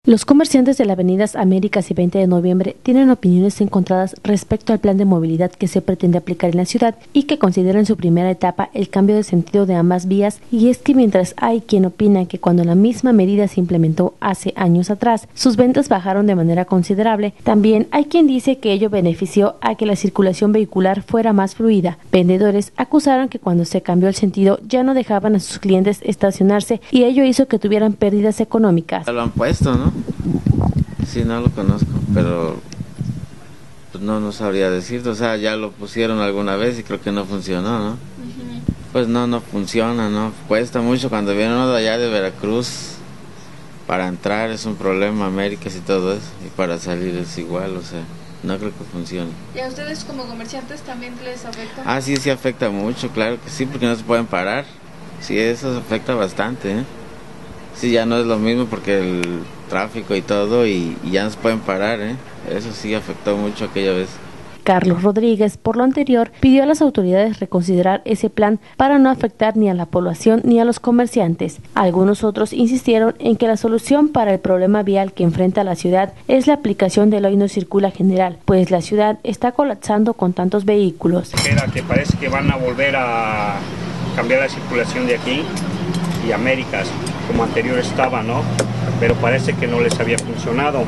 Los comerciantes de la Avenidas Américas y 20 de noviembre tienen opiniones encontradas respecto al plan de movilidad que se pretende aplicar en la ciudad y que considera en su primera etapa el cambio de sentido de ambas vías, y es que mientras hay quien opina que cuando la misma medida se implementó hace años atrás, sus ventas bajaron de manera considerable, también hay quien dice que ello benefició a que la circulación vehicular fuera más fluida. Vendedores acusaron que cuando se cambió el sentido ya no dejaban a sus clientes estacionarse y ello hizo que tuvieran pérdidas económicas. Lo han puesto, ¿no? Sí, no lo conozco, pero pues no sabría decirte, o sea, ya lo pusieron alguna vez y creo que no funcionó, ¿no? Pues no funciona, ¿no? Cuesta mucho cuando viene uno de allá de Veracruz, para entrar es un problema, Américas y todo eso, y para salir es igual, o sea, no creo que funcione. ¿Y a ustedes como comerciantes también les afecta? Sí afecta mucho, claro que sí, porque no se pueden parar, sí, eso afecta bastante, ¿eh? Sí, ya no es lo mismo porque el tráfico y todo, y ya no se pueden parar, ¿eh? Eso sí afectó mucho aquella vez. Carlos Rodríguez, por lo anterior, pidió a las autoridades reconsiderar ese plan para no afectar ni a la población ni a los comerciantes. Algunos otros insistieron en que la solución para el problema vial que enfrenta la ciudad es la aplicación del Hoy No Circula general, pues la ciudad está colapsando con tantos vehículos. Que parece que van a volver a cambiar la circulación de aquí y Américas, como anterior estaba, ¿no? Pero parece que no les había funcionado.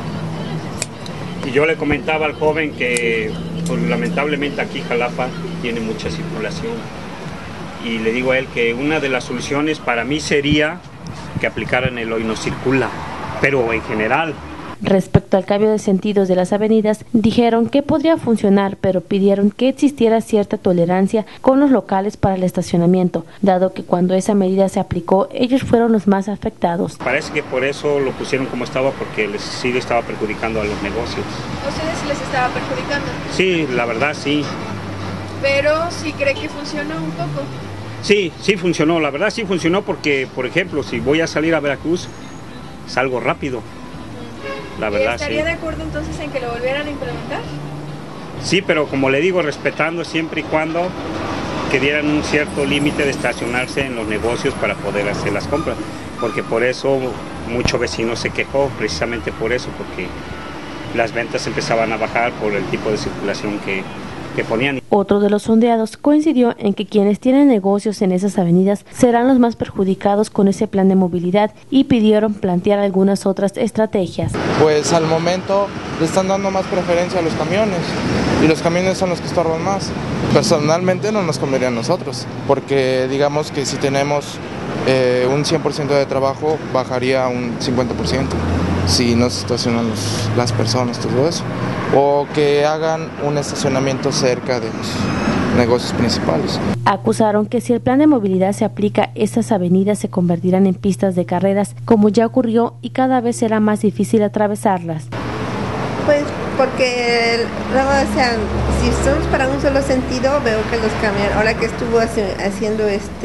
Y yo le comentaba al joven que pues, lamentablemente aquí Jalapa tiene mucha circulación, y le digo a él que una de las soluciones para mí sería que aplicaran el Hoy No Circula, pero en general. Respecto al cambio de sentidos de las avenidas, dijeron que podría funcionar, pero pidieron que existiera cierta tolerancia con los locales para el estacionamiento, dado que cuando esa medida se aplicó, ellos fueron los más afectados. Parece que por eso lo pusieron como estaba, porque sí le estaba perjudicando a los negocios. ¿A ustedes les estaba perjudicando? Sí, la verdad sí. Pero sí cree que funcionó un poco. Sí funcionó, la verdad sí funcionó, porque, por ejemplo, si voy a salir a Veracruz, salgo rápido. La verdad, ¿Estaría de acuerdo entonces en que lo volvieran a implementar? Sí, pero como le digo, respetando siempre y cuando que dieran un cierto límite de estacionarse en los negocios para poder hacer las compras, porque por eso muchos vecinos se quejó, precisamente por eso, porque las ventas empezaban a bajar por el tipo de circulación que ponían. Otro de los sondeados coincidió en que quienes tienen negocios en esas avenidas serán los más perjudicados con ese plan de movilidad y pidieron plantear algunas otras estrategias. Pues al momento le están dando más preferencia a los camiones, y los camiones son los que estorban más. Personalmente no nos convendría a nosotros, porque digamos que si tenemos un 100% de trabajo, bajaría un 50%. Si no se estacionan las personas, todo eso, o que hagan un estacionamiento cerca de los negocios principales. Acusaron que si el plan de movilidad se aplica, esas avenidas se convertirán en pistas de carreras, como ya ocurrió, y cada vez será más difícil atravesarlas. Pues porque luego, o sea, si somos para un solo sentido, veo que los camiones, ahora que estuvo haciendo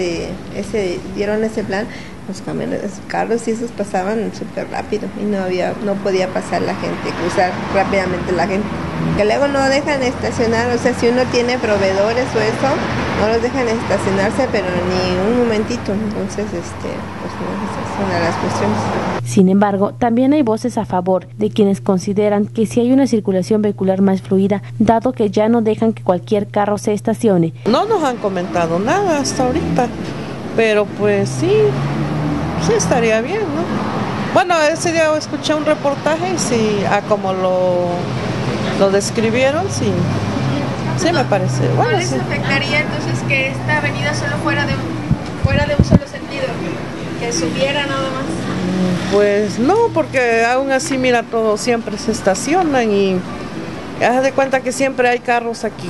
dieron ese plan, los camiones, los carros y esos pasaban súper rápido y no podía pasar la gente, cruzar rápidamente la gente. Que luego no dejan estacionar, o sea, si uno tiene proveedores o eso, no los dejan estacionarse, pero ni un momentito. Entonces, pues esa es una de las cuestiones. Sin embargo, también hay voces a favor de quienes consideran que si hay una circulación vehicular más fluida, dado que ya no dejan que cualquier carro se estacione. No nos han comentado nada hasta ahorita, pero pues sí estaría bien, ¿no? Bueno, ese día escuché un reportaje y sí, como lo describieron, sí me parece. ¿No Bueno, les sí. afectaría entonces que esta avenida solo fuera de un solo sentido? Que subiera nada más. Pues no, porque aún así, mira, todos siempre se estacionan y haz de cuenta que siempre hay carros aquí.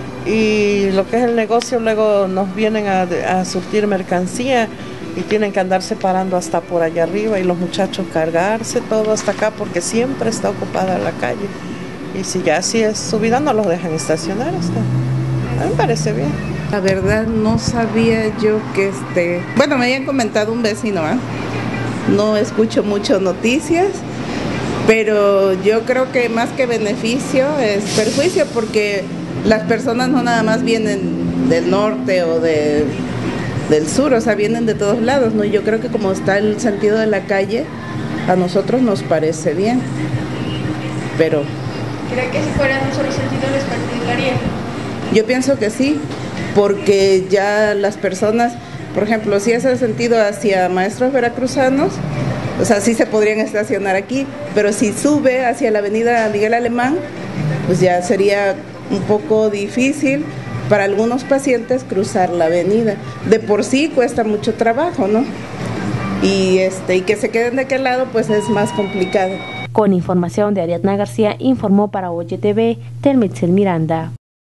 Y lo que es el negocio, luego nos vienen a surtir mercancía y tienen que andar separando hasta por allá arriba, y los muchachos cargarse todo hasta acá porque siempre está ocupada la calle. Y si ya así es subida, no los dejan estacionar hasta. A mí me parece bien. La verdad no sabía yo que bueno, me habían comentado un vecino, no escucho mucho noticias, pero yo creo que más que beneficio es perjuicio, porque las personas no nada más vienen del norte o del sur, o sea, vienen de todos lados, ¿no? Yo creo que como está el sentido de la calle, a nosotros nos parece bien, pero... ¿Cree que si fuera en un solo sentido les perjudicaría? Yo pienso que sí, porque ya las personas, por ejemplo, si es el sentido hacia maestros veracruzanos, o sea, sí se podrían estacionar aquí, pero si sube hacia la avenida Miguel Alemán, pues ya sería un poco difícil para algunos pacientes cruzar la avenida. De por sí cuesta mucho trabajo, ¿no? Y que se queden de aquel lado, pues es más complicado. Con información de Ariadna García, informó para Oye TV, Telmitzel Miranda.